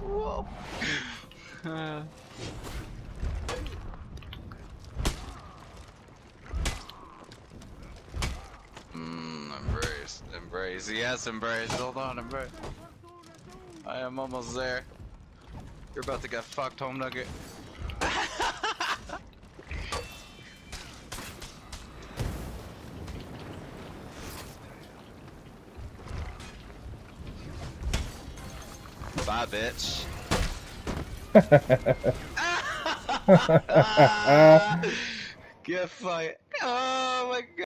Whoa. Embrace, embrace, yes, embrace. Hold on, embrace. I am almost there. You're about to get fucked, home nugget. Bye, bitch. Get fight. Oh my god.